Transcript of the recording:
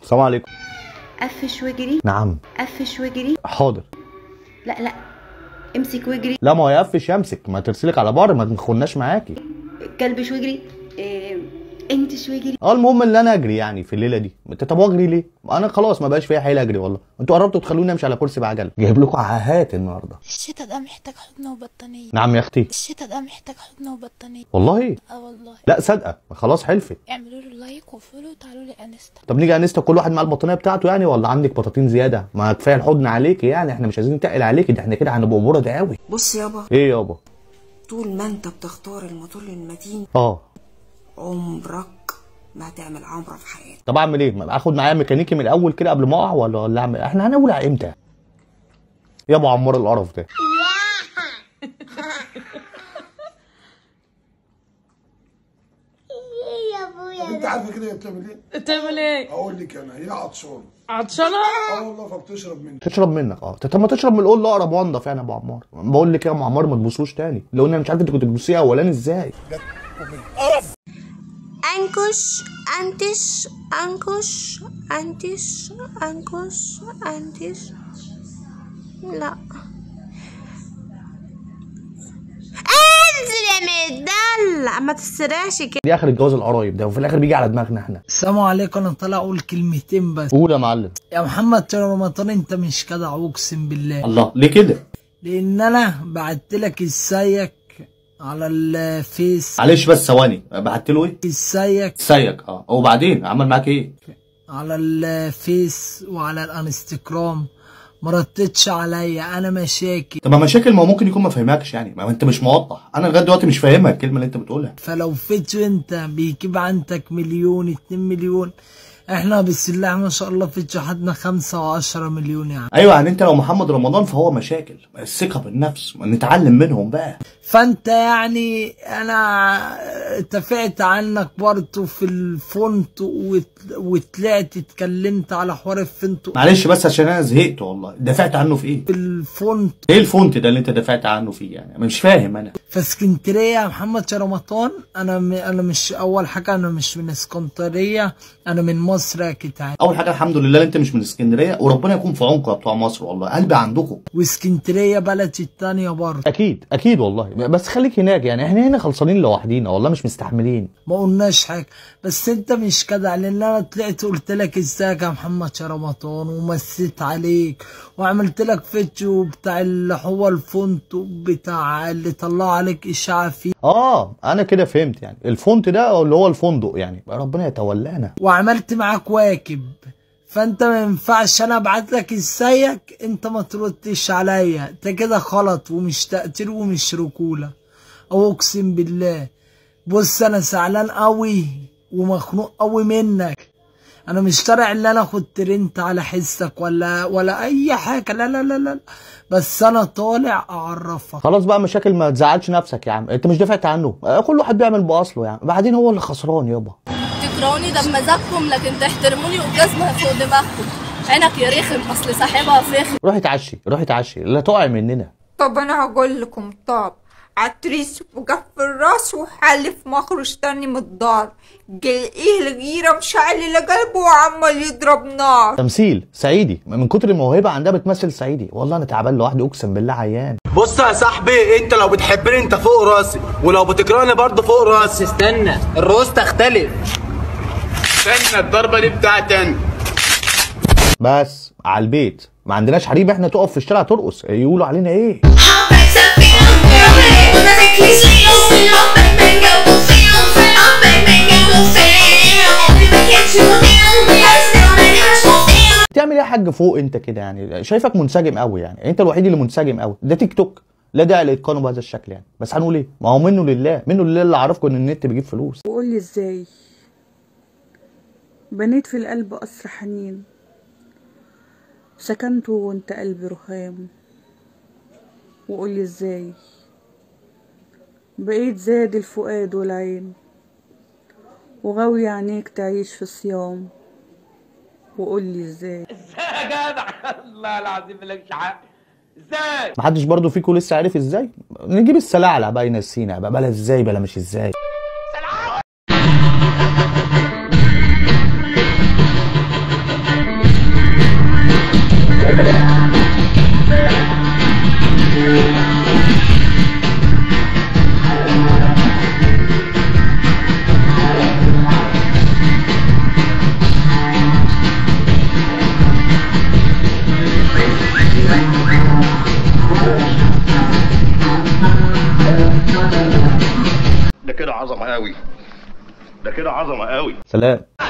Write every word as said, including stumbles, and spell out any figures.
السلام عليكم. قفش واجري. نعم. قفش واجري. حاضر. لا لا امسك واجري. لا ما هو يقفش يمسك، ما ترسلك على بر، ما تخناش معاكي. كلبش واجري. إيه... انتش واجري. اه المهم ان انا اجري يعني في الليله دي. انت طب واجري ليه؟ انا خلاص ما بقاش فيها حيل اجري والله. انتوا قربتوا تخلوني امشي على كرسي بعجله. جايب لكم عاهات النهارده. الشتا ده محتاج حضن وبطانيه. نعم يا اختي. الشتا ده محتاج حضن وبطانيه. والله؟ اه والله. لا صادقه خلاص حلفت. اعملوا له لايك وفولو وتعالوا لي انستا. طب نيجي انستا كل واحد مع البطانيه بتاعته يعني، ولا عندك بطاطين زياده؟ ما كفايه الحضن عليكي يعني، احنا مش عايزين نتقل عليكي، ده احنا كده هنبقى برد قوي. بص يابا. ايه يابا؟ طول ما انت بتختار الموتور المتين اه عمرك ما هتعمل عمره في حياتك. طب اعمل ايه؟ اخد معايا ميكانيكي من الاول كده قبل ما اقع ولا ولا اعمل؟ احنا هنولع امتى؟ يا ابو عمار القرف ده. يا ابويا انت عارفه كده هي بتعمل ايه؟ بتعمل ايه؟ اقول لك انا، هي عطشانه. عطشانه؟ اه والله، فبتشرب منك. تشرب منك؟ اه طب ما تشرب من القول اقرب وانضف يعني يا ابو عمار. بقول لك يا ابو عمار ما تبوسوش تاني، لو انا مش عارف انت كنت بتبوسيه اولاني ازاي. قرف. انكش انتش انكش انتش انكش انتش. لا انزل يا مدلع، ما تسرعش كده. دي اخر الجواز القرايب ده، وفي الاخر بيجي على دماغنا احنا. السلام عليكم، انا طالع اقول كلمتين بس. قول يا معلم. يا محمد رمضان انت مش جدع اقسم بالله. الله ليه كده؟ لان انا بعت لك ازيك على الفيس. معلش بس ثواني، بعت له ايه؟ ازيك. ازيك اه، وبعدين عمل معاك ايه؟ على الفيس وعلى الانستجرام ما ردتش عليا. انا مشاكل. طب ما مشاكل، ما هو ممكن يكون ما فهمكش يعني، ما انت مش موضح. انا لغايه دلوقتي مش فاهمها الكلمه اللي انت بتقولها. فلو فيديو انت بيجيب عندك مليون اتنين مليون، احنا بسم الله ما شاء الله فيديو حدنا خمسة وعشرة مليون يعني. ايوه يعني انت لو محمد رمضان فهو مشاكل. الثقه بالنفس نتعلم منهم بقى. فانت يعني انا اتفقت عنك برضه في الفونت وطلعت اتكلمت على حوار الفونت. معلش بس عشان انا زهقت والله. دافعت عنه في ايه؟ في الفونت. ايه الفونت ده اللي انت دافعت عنه فيه يعني؟ انا مش فاهم انا. في اسكندريه يا محمد رمضان. انا م... انا مش اول حاجه، انا مش من اسكندريه، انا من مصر يا كتاب. اول حاجه الحمد لله انت مش من اسكندريه، وربنا يكون في عونكم يا بتوع مصر والله، قلبي عندكم. واسكندريه بلدي الثانيه برضه. اكيد اكيد والله، بس خليك هناك يعني، احنا هنا خلصانين لوحدينا والله، مش مستحملين. ما قلناش حاجه، بس انت مش كده، لان انا طلعت قلت لك ازيك يا محمد رمضان ومسيت عليك وعملت لك فيديو بتاع اللي هو الفونت بتاع اللي طلع عليك اشاعه فيه. اه انا كده فهمت يعني، الفونت ده اللي هو الفندق يعني، ربنا يتولانا. وعملت معاك واجب، فانت ما ينفعش انا ابعت لك ازيك انت ما تردش عليا، انت كده غلط ومش تقدير ومش رجوله. او اقسم بالله بص انا زعلان قوي ومخنوق قوي منك. انا مش طالع ان انا اخد ترنت على حسك ولا ولا اي حاجه، لا لا لا لا، بس انا طالع اعرفك. خلاص بقى مشاكل، ما تزعلش نفسك يا عم، انت مش دافعت عنه، كل واحد بيعمل باصله يعني، بعدين هو اللي خسران يابا. تكرهوني ده بمزاجكم، لكن تحترموني وجزمه فوق دماغكم. عينك يا رخم، اصل صاحبها فخم. روحي اتعشي روحي اتعشي، لا تقعي مننا. طب انا هقول لكم، طب عتريس وجف الراس وحلف مخرج تاني من الدار، ايه الغيره مشعل قلبه وعمال يضرب نار. تمثيل صعيدي، من كتر الموهبه عندها بتمثل صعيدي. والله انا تعبان لوحدي اقسم بالله، عيان. بص يا صاحبي، انت لو بتحبني انت فوق راسي، ولو بتكرهني برضه فوق راسي. استنى الرؤوس تختلف. استنى الضربه دي بتاعتي انا. بس على البيت ما عندناش حريم احنا تقف في الشارع ترقص، يقولوا علينا ايه؟ تعمل ايه يا حاج فوق انت كده يعني؟ شايفك منسجم قوي يعني، انت الوحيد اللي منسجم قوي. ده تيك توك، لا داعي لاتقانه بهذا الشكل يعني، بس هنقول ايه؟ ما هو منه لله، منه لله اللي عرفكم ان النت بيجيب فلوس. وقول لي ازاي بنيت في القلب قصر حنين، سكنته وانت قلبي رخام. وقول لي ازاي بقيت زاد الفؤاد والعين، وغاوي عينيك تعيش في صيام. وقول لي ازاي. ازاي يا جدع؟ الله العظيم مالكش حق. ازاي؟ محدش برضه فيكم لسه عارف ازاي؟ نجيب السلاعلة بقى ينسينا بقى، بلا ازاي بلا مش ازاي. قوي، ده كده عظمه قوي. سلام.